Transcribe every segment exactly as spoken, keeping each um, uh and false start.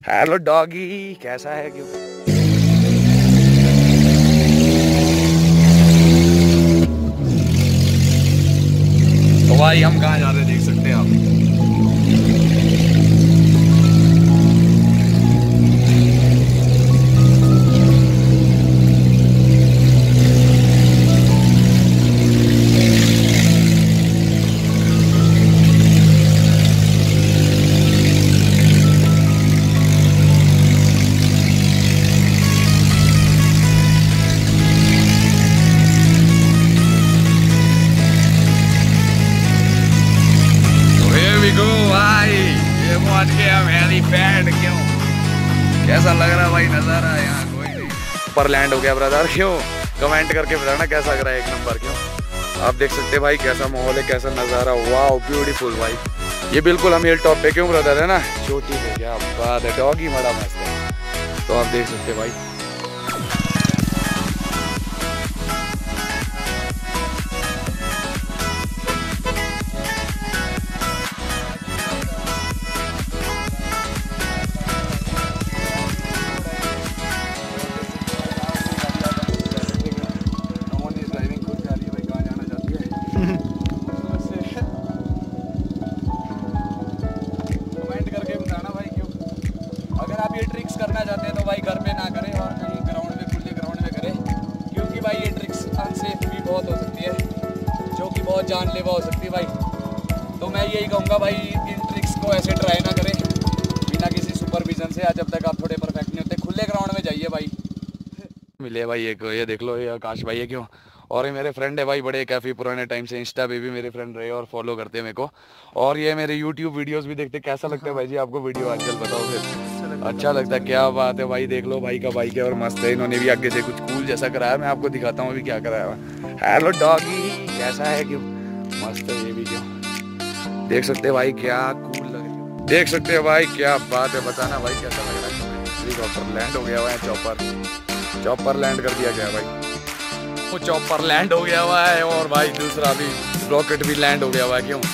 Hello doggy, कैसा है? क्यों तो भाई हम कहाँ जा रहे हैं देख सकते हैं आप। हम हेलीपैड क्यों, कैसा लग रहा है भाई नजारा यहाँ? कोई नहीं ऊपर लैंड हो गया ब्रदर। क्यों कमेंट करके बताना कैसा लग रहा है, एक नंबर। क्यों आप देख सकते हैं भाई कैसा माहौल है, कैसा नजारा। वाओ ब्यूटीफुल भाई, ये बिल्कुल हम हिल टॉप पे क्यों ब्रदर है ना, चोटी पे। क्या बात है, डॉगी बड़ा मस्त है। तो आप देख सकते हैं भाई कमेंट करके बताना भाई क्यों। अगर आप ये ट्रिक्स करना चाहते हैं तो भाई घर पे ना करें और कहीं ग्राउंड में, खुले ग्राउंड में करें, क्योंकि भाई ये ट्रिक्स अनसेफ भी बहुत हो सकती है, जो कि बहुत जानलेवा हो सकती है भाई। तो मैं यही कहूँगा भाई इन ट्रिक्स को ऐसे ट्राई ना करें बिना किसी सुपरविजन से, जब तक आप थोड़े परफेक्ट नहीं होते। खुले ग्राउंड में जाइए भाई। मिले भाई एक, ये देख लो, ये आकाश भाई है। क्यों और ये मेरे फ्रेंड है भाई, बड़े काफ़ी पुराने टाइम से इंस्टा पे भी मेरे फ्रेंड रहे और फॉलो करते हैं मेरे को, और ये मेरे यूट्यूब वीडियोस भी देखते। कैसा लगता है भाई जी आपको वीडियो आजकल, बताओ फिर? अच्छा लगता है, क्या बात है भाई। देख लो भाई का बाइक है और मस्त है। इन्होंने भी आगे से कुछ कूल जैसा कराया, मैं आपको दिखाता हूँ अभी क्या कराया हुआ। हेलो डॉगी, कैसा है? क्यों मस्त है ये भी। क्यों देख सकते हैं भाई क्या कूल लग रहा है, देख सकते हैं भाई क्या बात है। बताना भाई कैसा लग रहा है। हेलीकॉप्टर लैंड हो गया हुआ है, चॉपर चॉपर लैंड कर दिया गया भाई, वो चॉपर लैंड हो गया हुआ है, और भाई दूसरा भी रॉकेट भी लैंड हो गया हुआ है। क्यों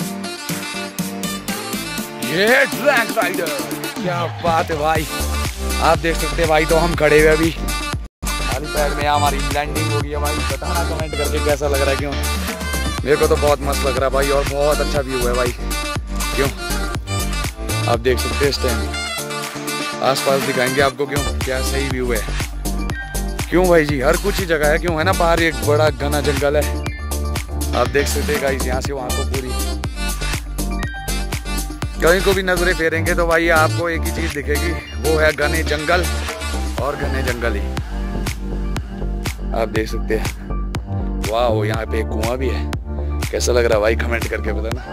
ये ट्रैक राइडर, क्या बात है भाई। आप देख सकते हैं भाई, तो हम खड़े हुए अभी हेलीपैड में, हमारी लैंडिंग हो गई है भाई। बताना कमेंट करके कैसा लग रहा है। क्यों मेरे को तो बहुत मस्त लग रहा है भाई, और बहुत अच्छा व्यू है भाई। क्यों आप देख सकते हैं इस टाइम आसपास दिखाएंगे आपको। क्यों क्या सही व्यू है। क्यों भाई जी हर कुछ ही जगह है। क्यों है ना, बाहर एक बड़ा घना जंगल है, आप देख सकते हैं गाइस। यहाँ से वहाँ को पूरी कहीं को भी नजरें फेरेंगे तो भाई आपको एक ही चीज दिखेगी, वो है घने जंगल और घने जंगल ही। आप देख सकते हैं वाह, यहाँ पे एक कुआं भी है। कैसा लग रहा है भाई, कमेंट करके बताना।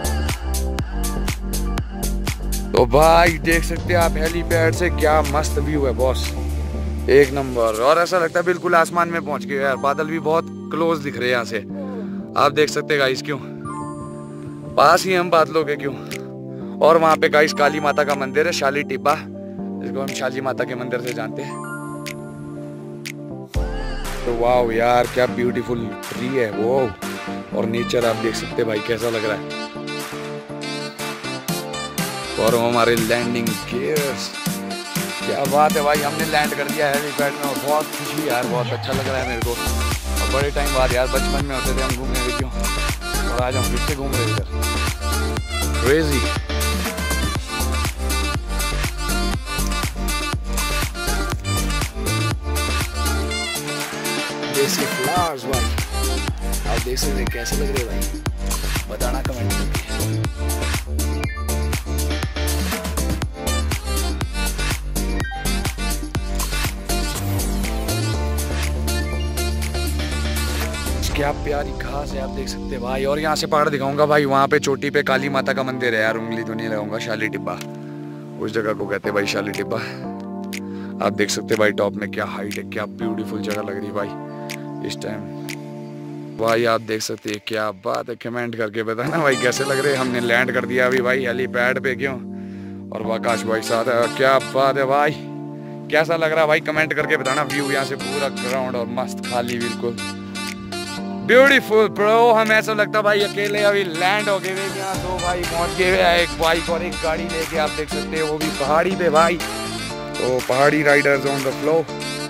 तो भाई देख सकते हैं आप हेलीपैड से, क्या मस्त व्यू है बॉस, एक नंबर। और ऐसा लगता है बिल्कुल आसमान में पहुंच गए यार, बादल भी बहुत क्लोज दिख रहे हैं यहाँ से। आप देख सकते हैं गाइस, क्यों पास ही हम बादलों के। क्यों और वहाँ पे गाइस काली माता का मंदिर है, शाली टिब्बा, जिसको हम शाली माता के मंदिर से जानते हैं। तो वाह यार क्या ब्यूटीफुल ट्री है वो, और नेचर आप देख सकते हैं भाई कैसा लग रहा है। और हमारे लैंडिंग गियर्स, क्या बात है भाई, हमने लैंड कर दिया हेलीपैड में, और बहुत खुशी यार, बहुत अच्छा लग रहा है मेरे को। और बड़े टाइम बाद यार, बचपन में होते थे हम घूमने भी क्यों, और आज हम फिर से घूम रहे हैं इधर। क्रेजी देसी फ्लावर्स भाई, आप देख सकते हैं कैसे लग रहे भाई, बताना कमेंट करके। क्या प्यारी घास है, आप देख सकते हैं भाई। और यहाँ से पहाड़ दिखाऊंगा भाई, वहाँ पे चोटी पे काली माता का मंदिर है यार, उंगली तो नहीं लगाऊंगा। शाली टिब्बा उस जगह को कहते हैं भाई, शाली टिब्बा। आप देख सकते हैं भाई टॉप में क्या हाइट है, क्या ब्यूटीफुल जगह लग रही है भाई इस टाइम। भाई आप देख सकते हैं क्या बात है, कमेंट करके बताना भाई कैसे लग रहे हैं। हमने लैंड कर दिया अभी भाई हेलीपैड पे। क्यों और आकाश भाई साथ है, क्या बात है भाई, कैसा लग रहा है भाई, कमेंट करके बताना। व्यू यहाँ से पूरा ग्राउंड और मस्त खाली, बिल्कुल ब्यूटीफुल ब्रो। हमें ऐसा लगता भाई अकेले अभी लैंड हो गए यहाँ, दो भाई पहुंच गए हैं, एक बाइक और एक गाड़ी लेके। आप देख सकते हैं वो भी पहाड़ी पे भाई, तो पहाड़ी राइडर्स ऑन द फ्लो।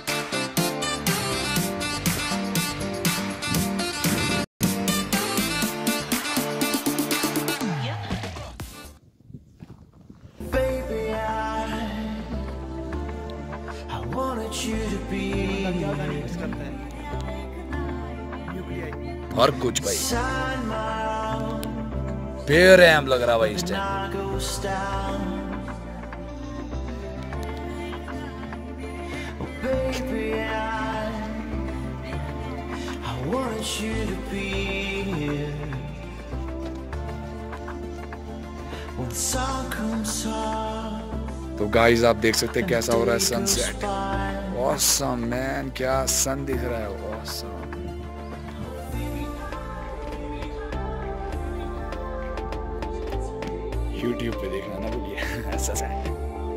और कुछ भाई बेरहम लग रहा भाई इस टाइम। तो गाइस आप देख सकते हैं कैसा हो रहा है सनसेट। ऑसम मैन, क्या सन दिख रहा है। ऑसम। यूट्यूब पे देखना ना भूलिए ऐसा सेट।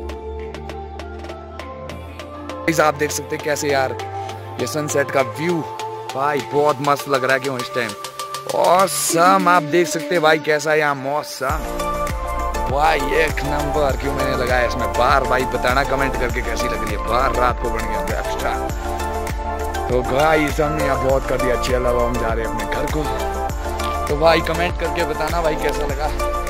गाइस आप देख सकते हैं कैसे यार ये सनसेट का व्यू भाई बहुत मस्त लग रहा है क्यों इस टाइम। ऑसम आप देख सकते हैं भाई कैसा यहाँ मौसम भाई एक नंबर। क्यों मैंने लगाया इसमें बार भाई बताना कमेंट करके कैसी लग रही है। बार रात को बन गया एक्स्ट्रा। तो गाइस हमने यहाँ बहुत कर दिया, अच्छी लगा। हम जा रहे हैं अपने घर को। तो भाई कमेंट करके बताना भाई कैसा लगा।